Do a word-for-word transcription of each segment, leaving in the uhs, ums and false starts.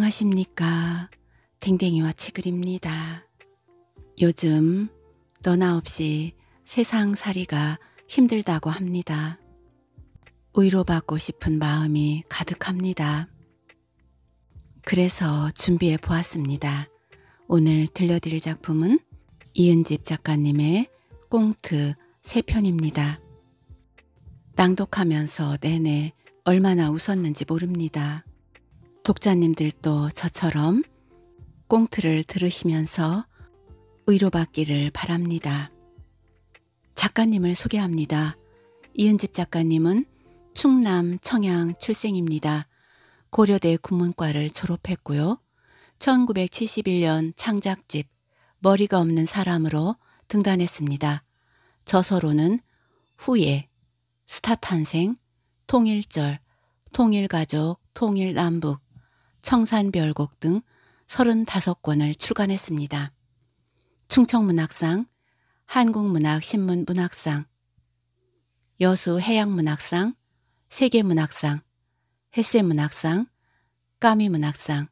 안녕하십니까. 댕댕이와 채글입니다. 요즘 너나 없이 세상살이가 힘들다고 합니다. 위로받고 싶은 마음이 가득합니다. 그래서 준비해 보았습니다. 오늘 들려드릴 작품은 이은집 작가님의 꽁트 세 편입니다. 낭독하면서 내내 얼마나 웃었는지 모릅니다. 독자님들도 저처럼 꽁트를 들으시면서 위로받기를 바랍니다. 작가님을 소개합니다. 이은집 작가님은 충남 청양 출생입니다. 고려대 국문과를 졸업했고요. 천구백칠십일 년 창작집 머리가 없는 사람으로 등단했습니다. 저서로는 후예, 스타탄생, 통일절, 통일가족, 통일남북, 청산별곡 등 서른다섯 권을 출간했습니다. 충청문학상, 한국문학신문문학상, 여수해양문학상, 세계문학상, 햇새문학상, 까미문학상,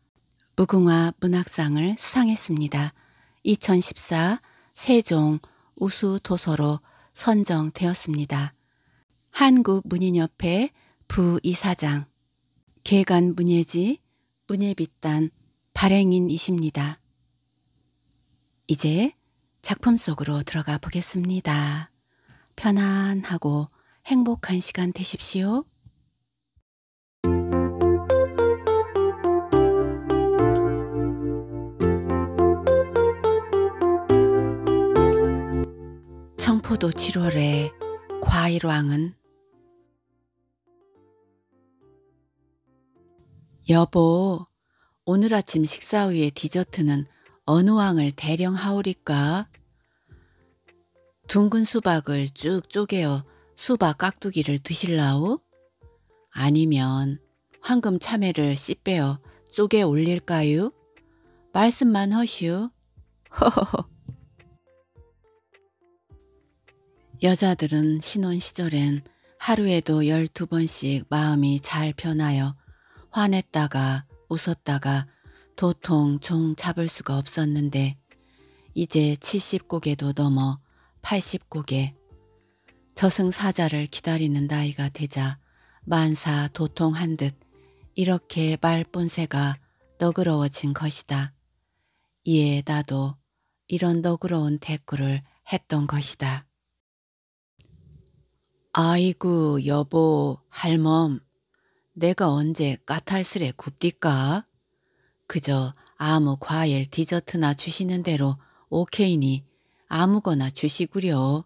무궁화문학상을 수상했습니다. 이천십사 세종 우수도서로 선정되었습니다. 한국문인협회 부이사장, 개간문예지 문예비단 발행인이십니다. 이제 작품 속으로 들어가 보겠습니다. 편안하고 행복한 시간 되십시오. 청포도 칠월의 과일왕은 여보, 오늘 아침 식사 후에 디저트는 어느 왕을 대령 하오리까? 둥근 수박을 쭉 쪼개어 수박 깍두기를 드실라오? 아니면 황금 참외를 씨 빼어 쪼개 올릴까요? 말씀만 허시오. 허허허. 여자들은 신혼 시절엔 하루에도 열두 번씩 마음이 잘 변하여 화냈다가 웃었다가 도통 종 잡을 수가 없었는데 이제 칠십 곡에도 넘어 팔십 곡에 저승사자를 기다리는 나이가 되자 만사 도통한 듯 이렇게 말본새가 너그러워진 것이다. 이에 나도 이런 너그러운 대꾸를 했던 것이다. 아이고 여보, 할멈, 내가 언제 까탈스레 굽디까? 그저 아무 과일 디저트나 주시는 대로 오케이니 아무거나 주시구려.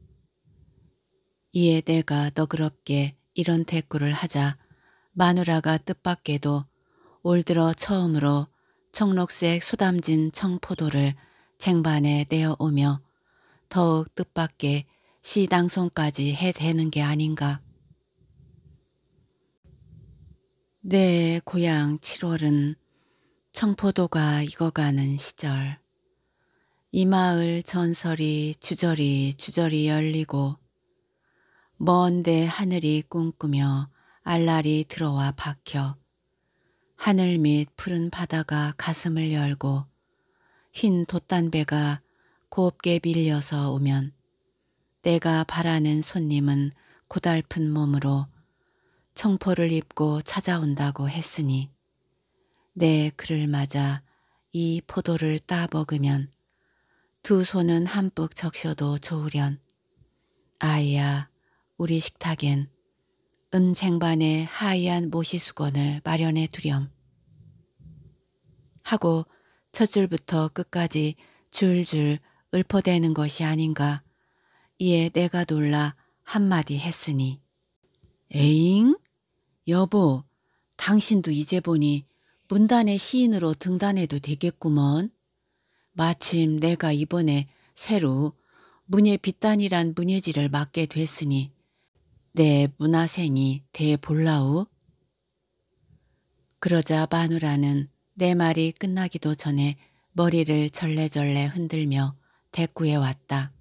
이에 내가 너그럽게 이런 대꾸를 하자 마누라가 뜻밖에도 올 들어 처음으로 청록색 소담진 청포도를 쟁반에 내어오며 더욱 뜻밖의 시당송까지 해대는 게 아닌가. 내 고향 칠월은 청포도가 익어가는 시절. 이 마을 전설이 주저리 주저리 열리고 먼데 하늘이 꿈꾸며 알랄이 들어와 박혀 하늘 밑 푸른 바다가 가슴을 열고 흰 돛단배가 곱게 밀려서 오면 내가 바라는 손님은 고달픈 몸으로 청포를 입고 찾아온다고 했으니 내 그를 맞아 이 포도를 따 먹으면 두 손은 한뿍 적셔도 좋으련. 아이야, 우리 식탁엔 은쟁반에 하얀 모시수건을 마련해 두렴. 하고 첫 줄부터 끝까지 줄줄 읊어대는 것이 아닌가. 이에 내가 놀라 한마디 했으니 에잉? 여보, 당신도 이제 보니 문단의 시인으로 등단해도 되겠구먼. 마침 내가 이번에 새로 문예 빗단이란 문예지를 맡게 됐으니 내 문화생이 대볼라우. 그러자 마누라는 내 말이 끝나기도 전에 머리를 절레절레 흔들며 대꾸해 왔다.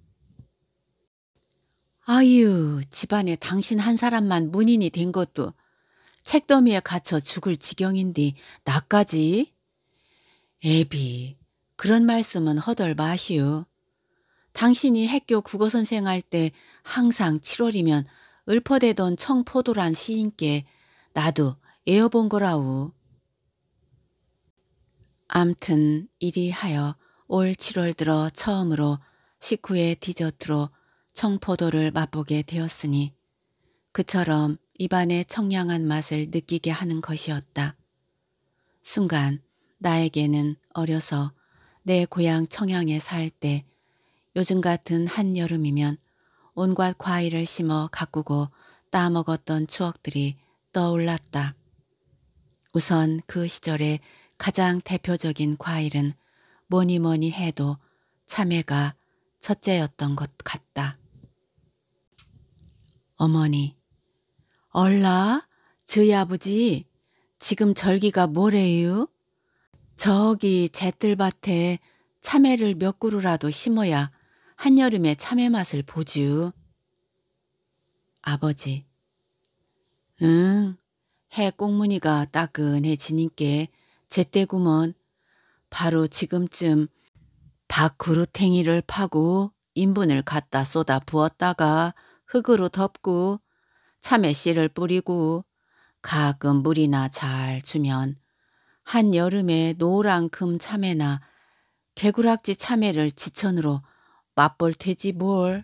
아유, 집안에 당신 한 사람만 문인이 된 것도 책더미에 갇혀 죽을 지경인디 나까지? 애비, 그런 말씀은 허덜 마시오. 당신이 학교 국어선생 할 때 항상 칠월이면 읊어대던 청포도란 시인께 나도 애어본 거라우. 암튼 이리 하여 올 칠월 들어 처음으로 식후의 디저트로 청포도를 맛보게 되었으니 그처럼 입안의 청량한 맛을 느끼게 하는 것이었다. 순간 나에게는 어려서 내 고향 청양에 살 때 요즘 같은 한여름이면 온갖 과일을 심어 가꾸고 따먹었던 추억들이 떠올랐다. 우선 그 시절의 가장 대표적인 과일은 뭐니 뭐니 해도 참외가 첫째였던 것 같다. 어머니, 얼라? 저희 아버지 지금 절기가 뭐래요? 저기 잿들밭에 참외를 몇 그루라도 심어야 한여름에 참외 맛을 보쥬. 아버지, 응, 해 꽁무니가 따끈해지니께 제때구먼. 바로 지금쯤 밥그루탱이를 파고 인분을 갖다 쏟아 부었다가 흙으로 덮고 참외 씨를 뿌리고 가끔 물이나 잘 주면 한여름에 노랑금 참외나 개구락지 참외를 지천으로 맛볼 테지 뭘.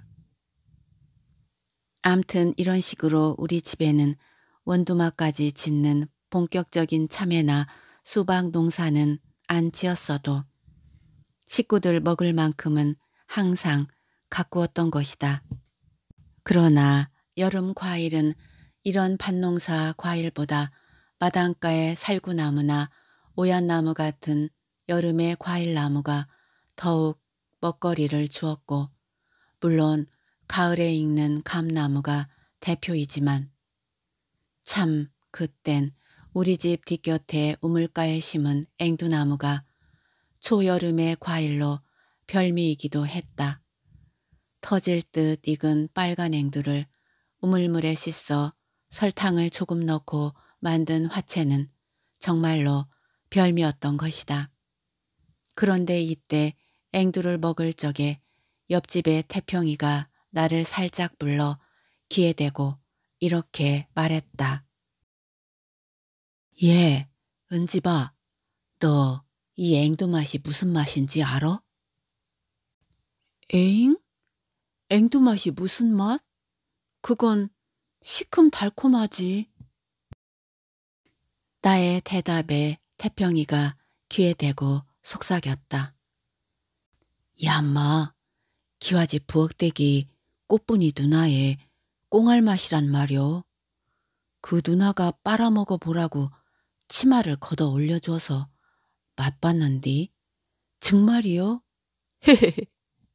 암튼 이런 식으로 우리 집에는 원두막까지 짓는 본격적인 참외나 수박 농사는 안 지었어도 식구들 먹을 만큼은 항상 가꾸었던 것이다. 그러나 여름 과일은 이런 밭농사 과일보다 마당가의 살구나무나 오얏나무 같은 여름의 과일나무가 더욱 먹거리를 주었고 물론 가을에 익는 감나무가 대표이지만 참 그땐 우리 집 뒷곁에 우물가에 심은 앵두나무가 초여름의 과일로 별미이기도 했다. 터질 듯 익은 빨간 앵두를 우물물에 씻어 설탕을 조금 넣고 만든 화채는 정말로 별미였던 것이다. 그런데 이때 앵두를 먹을 적에 옆집의 태평이가 나를 살짝 불러 귀에 대고 이렇게 말했다. 예, 은지바, 너 이 앵두 맛이 무슨 맛인지 알아? 에잉? 앵두 맛이 무슨 맛? 그건 시큼달콤하지. 나의 대답에 태평이가 귀에 대고 속삭였다. 야마, 기와집 부엌대기 꽃분이 누나의 꽁알 맛이란 말이오. 그 누나가 빨아먹어 보라고 치마를 걷어 올려줘서 맛봤는디. 정말이요? 헤헤헤.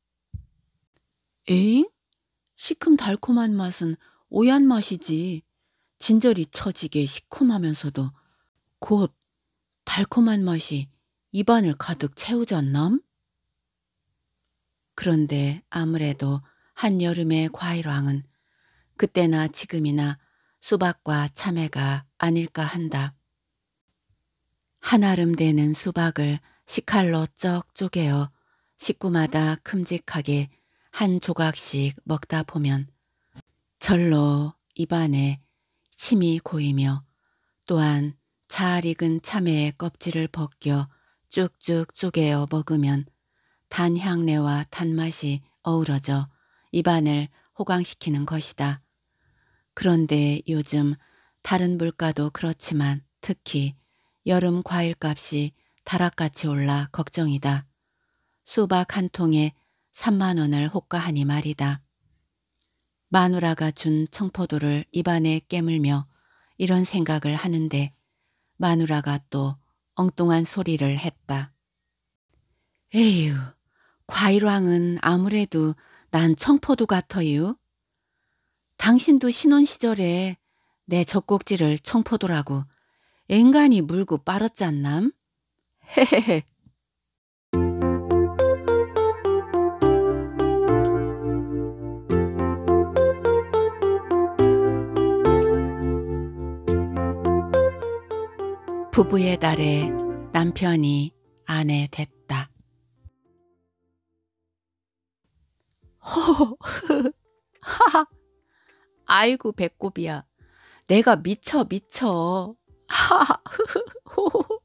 에잉? 시큼달콤한 맛은 오얏 맛이지. 진저리 처지게 시큼하면서도 곧 달콤한 맛이 입안을 가득 채우잖남? 그런데 아무래도 한여름의 과일왕은 그때나 지금이나 수박과 참외가 아닐까 한다. 한아름 되는 수박을 식칼로 쩍 쪼개어 식구마다 큼직하게 한 조각씩 먹다 보면 절로 입안에 침이 고이며 또한 잘 익은 참외의 껍질을 벗겨 쭉쭉 쪼개어 먹으면 단 향내와 단맛이 어우러져 입안을 호강시키는 것이다. 그런데 요즘 다른 물가도 그렇지만 특히 여름 과일값이 다락같이 올라 걱정이다. 수박 한 통에 삼만 원을 호가하니 말이다. 마누라가 준 청포도를 입안에 깨물며 이런 생각을 하는데 마누라가 또 엉뚱한 소리를 했다. 에휴, 과일왕은 아무래도 난 청포도 같아요. 당신도 신혼 시절에 내 젖꼭지를 청포도라고 앵간히 물고 빨았잖남? 헤헤헤. 부부의 달에 남편이 아내 됐다. 허허. 하하. 아이고 배꼽이야. 내가 미쳐 미쳐. 하하. 호호호.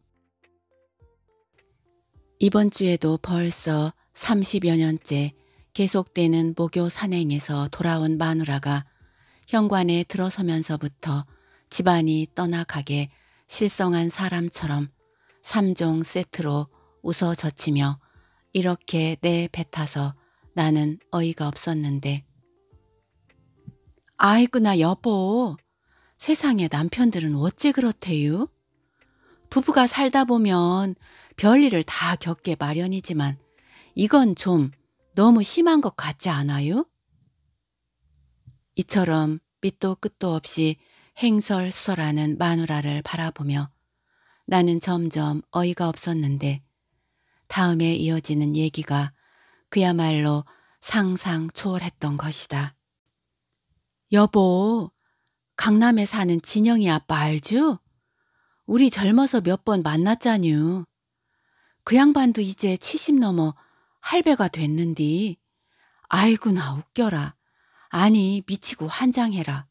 이번 주에도 벌써 삼십여 년째 계속되는 목요 산행에서 돌아온 마누라가 현관에 들어서면서부터 집안이 떠나가게 실성한 사람처럼 삼 종 세트로 웃어젖히며 이렇게 내 뱉어서 나는 어이가 없었는데, 아이구나 여보, 세상에 남편들은 어째 그렇대유? 부부가 살다 보면 별일을 다 겪게 마련이지만 이건 좀 너무 심한 것 같지 않아요? 이처럼 밑도 끝도 없이 행설수설하는 마누라를 바라보며 나는 점점 어이가 없었는데, 다음에 이어지는 얘기가 그야말로 상상 초월했던 것이다. 여보, 강남에 사는 진영이 아빠 알죠? 우리 젊어서 몇 번 만났잖유. 그 양반도 이제 칠십 넘어 할배가 됐는디. 아이구나 웃겨라. 아니 미치고 환장해라.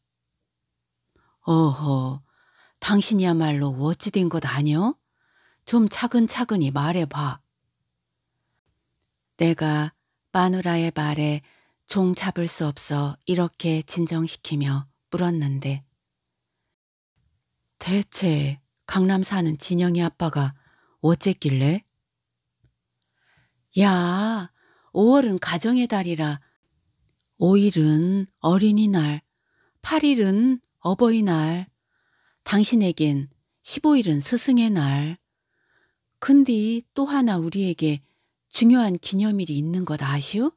어허, 당신이야말로 어찌 된 것 아니여? 좀 차근차근히 말해봐. 내가 마누라의 말에 종 잡을 수 없어 이렇게 진정시키며 물었는데, 대체 강남 사는 진영이 아빠가 어쨌길래? 야, 오월은 가정의 달이라 오일은 어린이날, 팔일은 어버이날, 당신에겐 십오일은 스승의 날. 근데 또 하나 우리에게 중요한 기념일이 있는 것 아시오?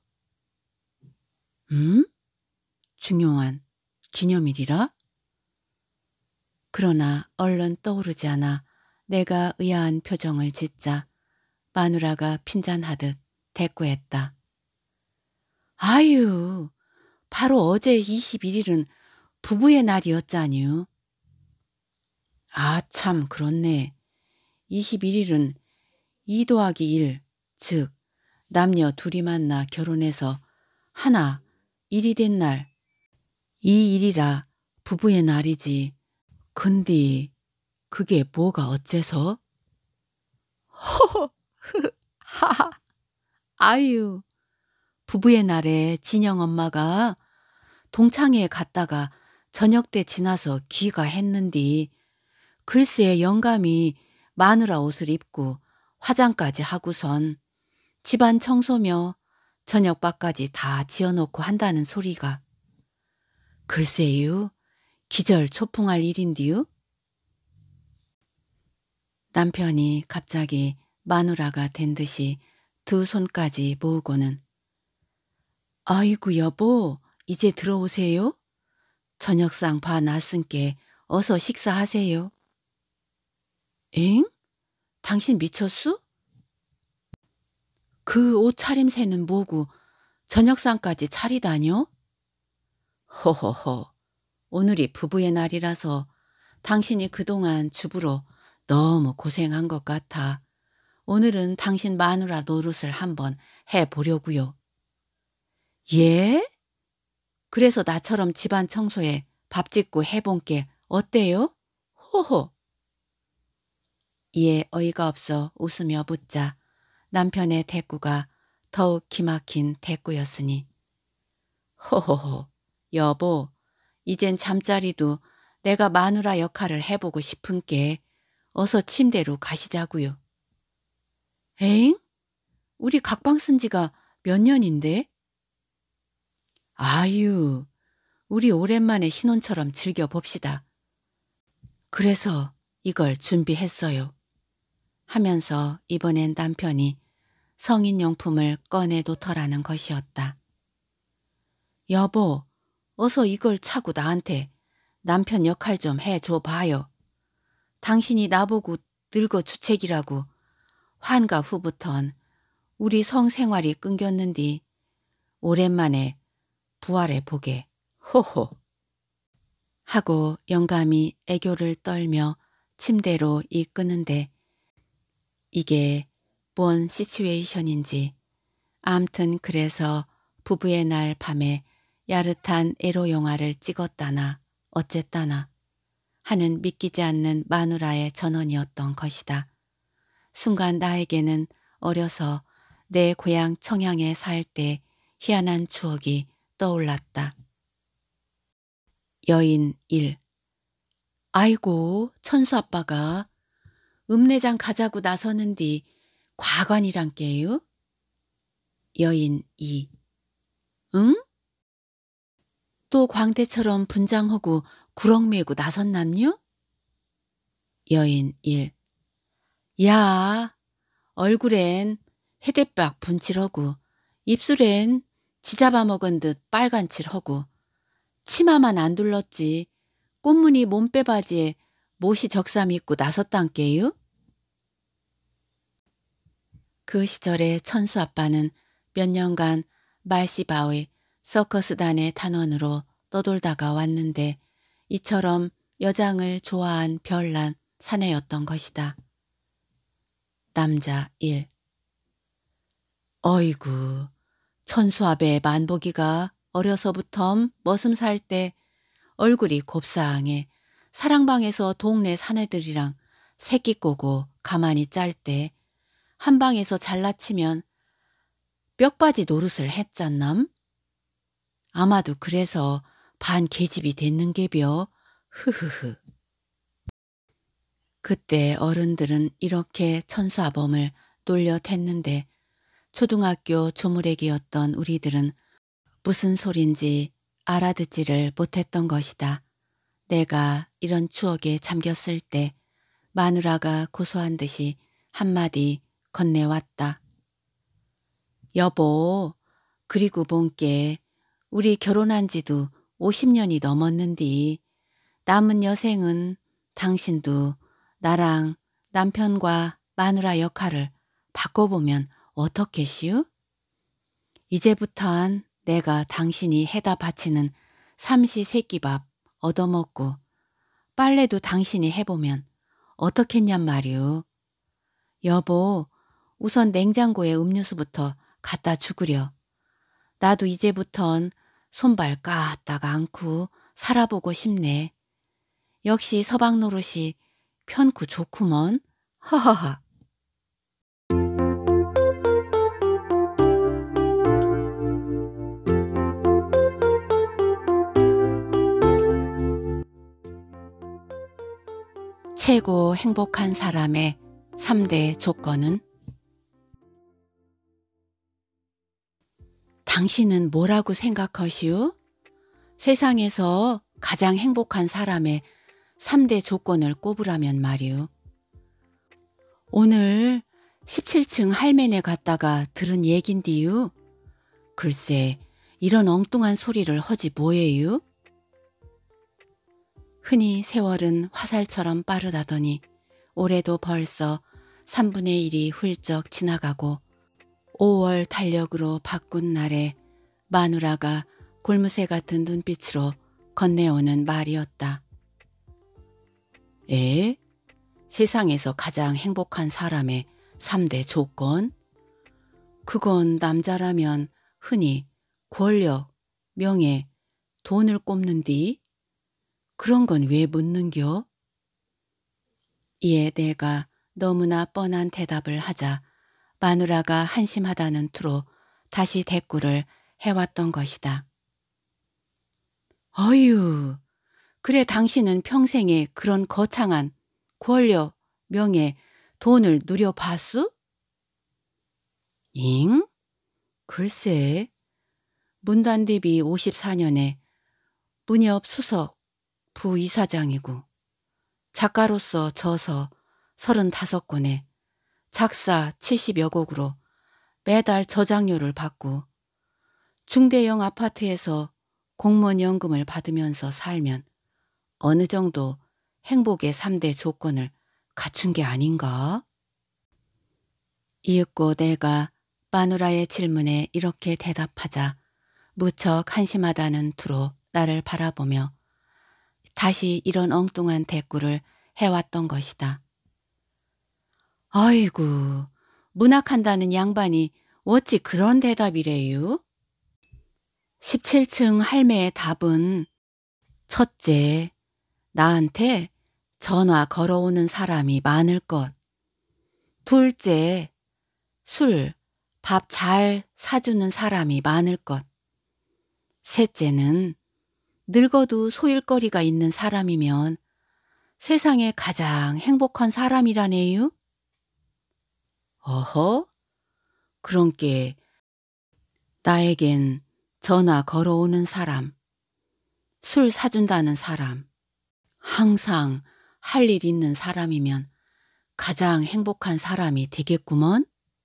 음? 중요한 기념일이라? 그러나 얼른 떠오르지 않아 내가 의아한 표정을 짓자 마누라가 핀잔하듯 대꾸했다. 아유, 바로 어제 이십일일은 부부의 날이었잖유. 아, 참 그렇네. 이십일일은 이 더하기 일, 즉 남녀 둘이 만나 결혼해서 하나, 일이 된 날, 이 일이라 부부의 날이지. 근데 그게 뭐가 어째서? 허허, 하하. 아유, 부부의 날에 진영 엄마가 동창회에 갔다가 저녁 때 지나서 귀가했는디, 글쎄 영감이 마누라 옷을 입고 화장까지 하고선 집안 청소며 저녁밥까지 다 지어놓고 한다는 소리가. 글쎄유, 기절초풍할 일인디요. 남편이 갑자기 마누라가 된 듯이 두 손까지 모으고는, 아이고 여보, 이제 들어오세요. 저녁상 봐 놨으니께 어서 식사하세요. 엥? 당신 미쳤수? 그 옷차림새는 뭐고 저녁상까지 차리다뇨? 허허허, 오늘이 부부의 날이라서 당신이 그동안 주부로 너무 고생한 것 같아 오늘은 당신 마누라 노릇을 한번 해보려고요. 예? 그래서 나처럼 집안 청소에 밥 짓고 해본 게 어때요? 호호. 이에 어이가 없어 웃으며 묻자 남편의 대꾸가 더욱 기막힌 대꾸였으니, 호호호, 여보, 이젠 잠자리도 내가 마누라 역할을 해보고 싶은 게 어서 침대로 가시자고요. 에잉? 우리 각방 쓴 지가 몇 년인데? 아유, 우리 오랜만에 신혼처럼 즐겨봅시다. 그래서 이걸 준비했어요. 하면서 이번엔 남편이 성인용품을 꺼내 놓더라는 것이었다. 여보, 어서 이걸 차고 나한테 남편 역할 좀 해줘 봐요. 당신이 나보고 늙어 주책이라고 환가 후부턴 우리 성생활이 끊겼는디 오랜만에 부활해 보게. 호호. 하고 영감이 애교를 떨며 침대로 이끄는데 이게 뭔 시츄에이션인지 암튼 그래서 부부의 날 밤에 야릇한 에로 영화를 찍었다나 어쨌다나 하는 믿기지 않는 마누라의 전언이었던 것이다. 순간 나에게는 어려서 내 고향 청양에 살 때 희한한 추억이 떠올랐다. 여인 일. 아이고 천수 아빠가 읍내장 가자고 나서는디 과관이란께요? 여인 이. 응? 또 광대처럼 분장하고 구렁 메고 나섰남요? 여인 일. 야, 얼굴엔 헤대박 분칠하고 입술엔 지잡아먹은 듯 빨간칠하고 치마만 안 둘렀지 꽃무늬 몸빼바지에 못이 적삼 입고 나섰단께요? 그 시절에 천수 아빠는 몇 년간 말시바의 서커스단의 단원으로 떠돌다가 왔는데 이처럼 여장을 좋아한 별난 사내였던 것이다. 남자 일. 어이구, 천수아배 만보기가 어려서부터 머슴 살 때 얼굴이 곱상해 사랑방에서 동네 사내들이랑 새끼 꼬고 가만히 짤 때 한방에서 잘라치면 뼈바지 노릇을 했잖남? 아마도 그래서 반 계집이 됐는게벼. 흐흐흐. 그때 어른들은 이렇게 천수아범을 놀려댔는데 초등학교 조무래기였던 우리들은 무슨 소린지 알아듣지를 못했던 것이다. 내가 이런 추억에 잠겼을 때 마누라가 고소한 듯이 한마디 건네왔다. 여보, 그리고 본께 우리 결혼한 지도 오십 년이 넘었는디 남은 여생은 당신도 나랑 남편과 마누라 역할을 바꿔보면 어떻겠시우? 이제부턴 내가 당신이 해다 바치는 삼시세끼밥 얻어먹고 빨래도 당신이 해보면 어떻겠냔 말이오. 여보, 우선 냉장고에 음료수부터 갖다 주구려. 나도 이제부턴 손발 까딱 않고 살아보고 싶네. 역시 서방 노릇이 편쿠 좋구먼. 하하하. 최고 행복한 사람의 삼 대 조건은? 당신은 뭐라고 생각하시오? 세상에서 가장 행복한 사람의 삼 대 조건을 꼽으라면 말이오. 오늘 십칠 층 할매네 갔다가 들은 얘긴디유. 글쎄 이런 엉뚱한 소리를 허지 뭐예요? 흔히 세월은 화살처럼 빠르다더니 올해도 벌써 삼분의 일이 훌쩍 지나가고 오월 달력으로 바꾼 날에 마누라가 골무새 같은 눈빛으로 건네오는 말이었다. 에? 세상에서 가장 행복한 사람의 삼 대 조건? 그건 남자라면 흔히 권력, 명예, 돈을 꼽는디? 그런 건 왜 묻는겨? 이에 내가 너무나 뻔한 대답을 하자 마누라가 한심하다는 투로 다시 대꾸를 해왔던 것이다. 어휴, 그래 당신은 평생에 그런 거창한 권력, 명예, 돈을 누려봤수? 잉? 글쎄, 문단대비 오십사 년에 문협 수석 부이사장이고 작가로서 저서 서른다섯 권에 작사 칠십여 곡으로 매달 저작료를 받고 중대형 아파트에서 공무원연금을 받으면서 살면 어느 정도 행복의 삼 대 조건을 갖춘 게 아닌가? 이윽고 내가 마누라의 질문에 이렇게 대답하자 무척 한심하다는 투로 나를 바라보며 다시 이런 엉뚱한 대꾸를 해왔던 것이다. 아이고, 문학한다는 양반이 어찌 그런 대답이래요? 십칠 층 할매의 답은 첫째, 나한테 전화 걸어오는 사람이 많을 것. 둘째, 술, 밥 잘 사주는 사람이 많을 것. 셋째는 늙어도 소일거리가 있는 사람이면 세상에 가장 행복한 사람이라네요. 어허? 그런께 나에겐 전화 걸어오는 사람, 술 사준다는 사람, 항상 할 일 있는 사람이면 가장 행복한 사람이 되겠구먼?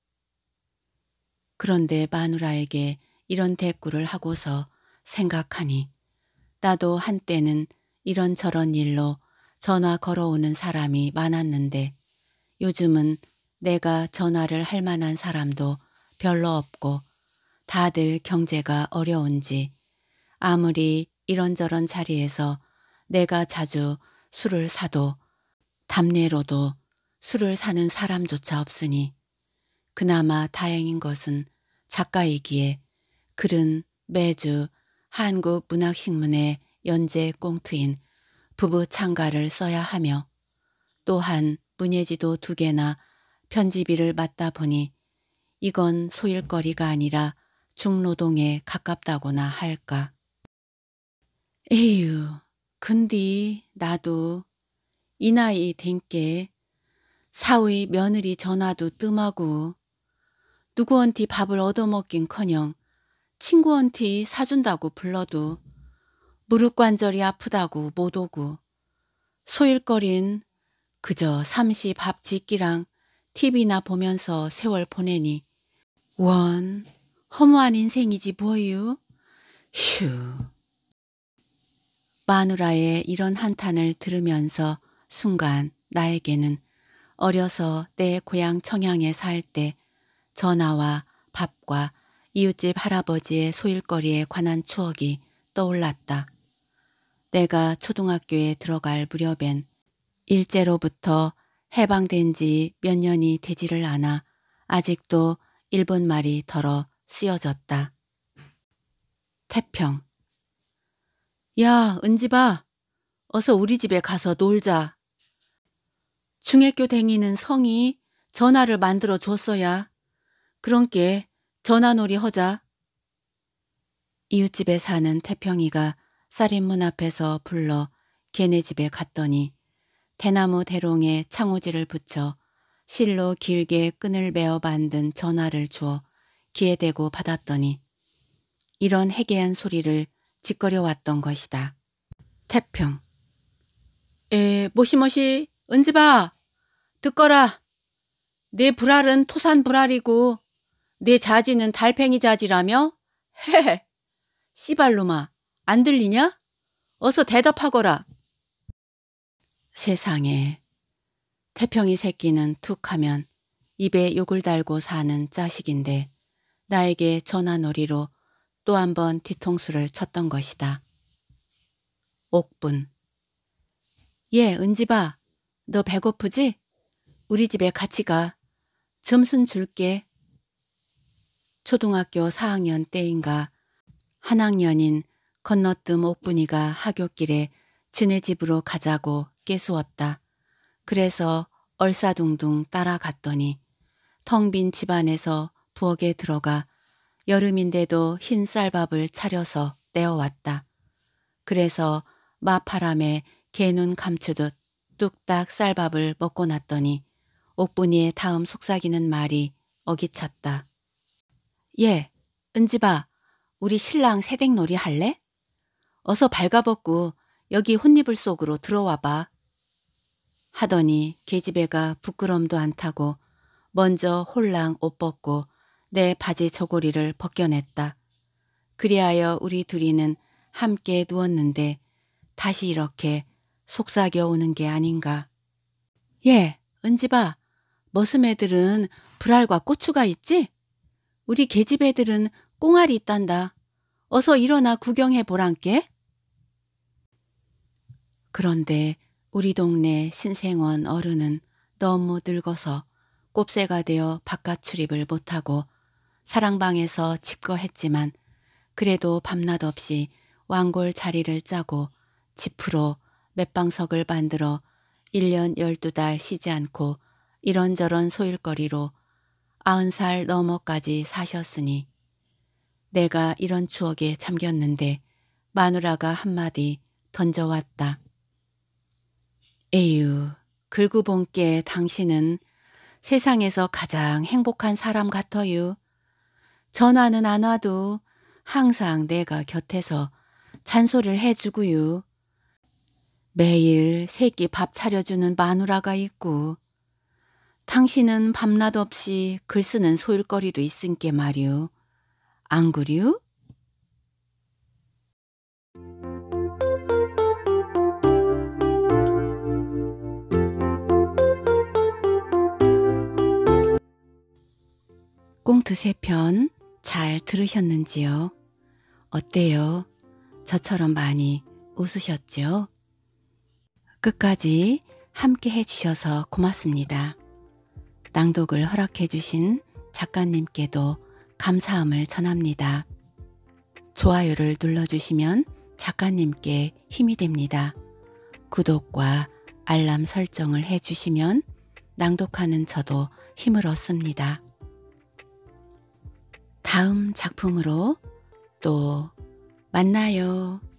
그런데 마누라에게 이런 대꾸를 하고서 생각하니 나도 한때는 이런저런 일로 전화 걸어오는 사람이 많았는데 요즘은 내가 전화를 할 만한 사람도 별로 없고 다들 경제가 어려운지 아무리 이런저런 자리에서 내가 자주 술을 사도 답례로도 술을 사는 사람조차 없으니 그나마 다행인 것은 작가이기에 글은 매주 한국문학신문의 연재 꽁트인 부부 창가를 써야 하며 또한 문예지도 두 개나 편집일을 맡다 보니 이건 소일거리가 아니라 중노동에 가깝다고나 할까. 에휴, 근데 나도 이 나이 된께 사위 며느리 전화도 뜸하고 누구한테 밥을 얻어먹긴커녕 친구한테 사준다고 불러도 무릎관절이 아프다고 못 오고 소일거린 그저 삼시 밥 짓기랑 티비나 보면서 세월 보내니 원 허무한 인생이지 뭐유. 휴. 마누라의 이런 한탄을 들으면서 순간 나에게는 어려서 내 고향 청양에 살 때 전화와 밥과 이웃집 할아버지의 소일거리에 관한 추억이 떠올랐다. 내가 초등학교에 들어갈 무렵엔 일제로부터 해방된 지 몇 년이 되지를 않아 아직도 일본 말이 덜어 쓰여졌다. 태평. 야, 은지바, 어서 우리 집에 가서 놀자. 중학교 댕이는 성이 전화를 만들어 줬어야. 그런께 전화놀이 허자. 이웃집에 사는 태평이가 쌀인문 앞에서 불러 걔네 집에 갔더니 대나무 대롱에 창호지를 붙여 실로 길게 끈을 매어 만든 전화를 주어 귀에 대고 받았더니 이런 해괴한 소리를 짓거려 왔던 것이다. 태평. 에, 모시모시, 은지바, 듣거라. 내 불알은 토산 불알이고 내 자지는 달팽이 자지라며? 헤헤. 씨발로마, 안 들리냐? 어서 대답하거라. 세상에, 태평이 새끼는 툭 하면 입에 욕을 달고 사는 자식인데 나에게 전화놀이로 또 한 번 뒤통수를 쳤던 것이다. 옥분. 예, 은지바, 너 배고프지? 우리 집에 같이 가. 점순 줄게. 초등학교 사 학년 때인가 한 학년인 건너뜸 옥분이가 하굣길에 지네 집으로 가자고 깨수었다. 그래서 얼싸둥둥 따라갔더니 텅 빈 집안에서 부엌에 들어가 여름인데도 흰 쌀밥을 차려서 떼어왔다. 그래서 마파람에 개눈 감추듯 뚝딱 쌀밥을 먹고 났더니 옥분이의 다음 속삭이는 말이 어기찼다. 예, 은지바, 우리 신랑 새댁놀이 할래? 어서 발가벗고 여기 혼이불 속으로 들어와봐. 하더니 계집애가 부끄럼도 안 타고 먼저 홀랑 옷 벗고 내 바지 저고리를 벗겨냈다. 그리하여 우리 둘이는 함께 누웠는데 다시 이렇게 속삭여 오는 게 아닌가. 예, 은지바, 머슴애들은 불알과 고추가 있지? 우리 계집애들은 꽁알이 있단다. 어서 일어나 구경해 보란께. 그런데 우리 동네 신생원 어른은 너무 늙어서 곱새가 되어 바깥 출입을 못하고 사랑방에서 집거했지만 그래도 밤낮 없이 완골 자리를 짜고 지프로 맷방석을 만들어 일 년 열두 달 쉬지 않고 이런저런 소일거리로 아흔 살 넘어까지 사셨으니 내가 이런 추억에 잠겼는데 마누라가 한마디 던져왔다. 에휴, 긁고 본께 당신은 세상에서 가장 행복한 사람 같어요. 전화는 안 와도 항상 내가 곁에서 잔소리를 해주고요. 매일 새끼 밥 차려주는 마누라가 있고 당신은 밤낮 없이 글 쓰는 소일거리도 있은께 말이오. 안 그려? 꽁트 세 편 잘 들으셨는지요? 어때요? 저처럼 많이 웃으셨죠? 끝까지 함께 해주셔서 고맙습니다. 낭독을 허락해 주신 작가님께도 감사함을 전합니다. 좋아요를 눌러주시면 작가님께 힘이 됩니다. 구독과 알람 설정을 해주시면 낭독하는 저도 힘을 얻습니다. 다음 작품으로 또 만나요.